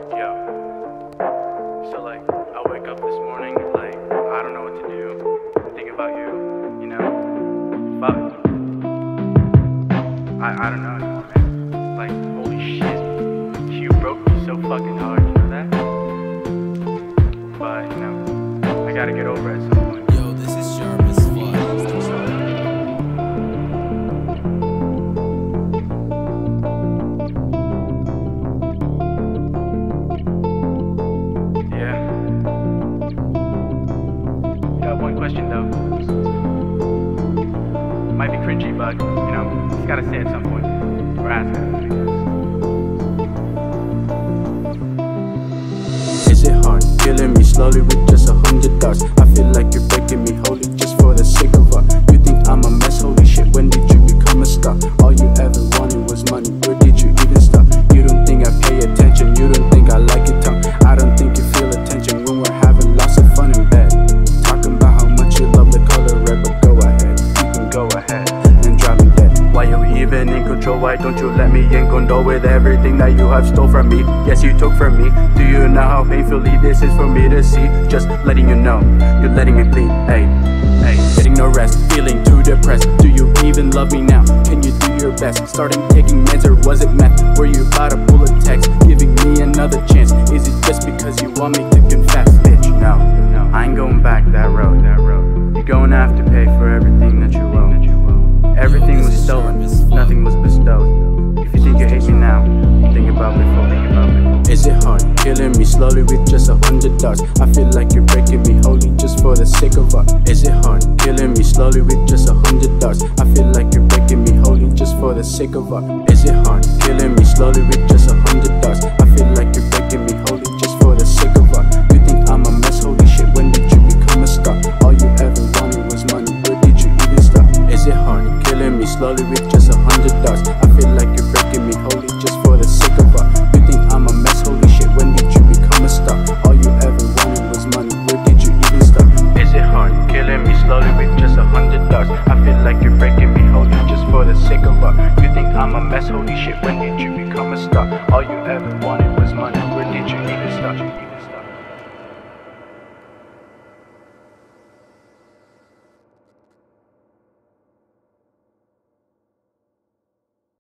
Yo, so like, I wake up this morning, like, I don't know what to do, thinking about you, you know, fuck, I don't know anymore, man, like, holy shit, you broke me so fucking hard, you know that, but, you know, I gotta get over it at some point. Yo, this is sharp as fuck. One question though, might be cringy, but you know, just gotta say at some point, or ask it, I guess. Is it hard, killing me slowly with just 100 thoughts? I feel like you're breaking me holy just for the sake of art. You think I'm a mess, holy shit, when did you become a star? All you ever wanted was money, where did you even start? You don't think I pay attention, you don't think I like your tongue. I don't think you feel attention when we're having lots of fun in bed. Even in control, why don't you let me in control with everything that you have stole from me? Yes, you took from me. Do you know how painfully this is for me to see? Just letting you know, you're letting me bleed. Hey, getting no rest, feeling too depressed. Do you even love me now? Can you do your best? Starting taking meds, or was it meth? Were you about to pull a text, giving me another chance? Is it just because you want me to confess? Bitch, no, I ain't going back that road. You're going to have to pay for everything that you owe. Everything was stolen, nothing was bestowed. If you think you hate me now, think about before. Is it hard, killing me slowly with just 100 thoughts? I feel like you're breaking me holy just for the sake of art. Is it hard, killing me slowly with just 100 thoughts? I feel like you're breaking me holy just for the sake of art. Is it hard, killing me slowly with just 100 thoughts? I feel like you're breaking me holy just for the sake of art. You think I'm a mess, holy shit, when did you become a star? All you ever wanted was money, where did you even start? Is it hard, killing me slowly with just 100 thoughts? I feel like you're breaking me holy just for the sake of art.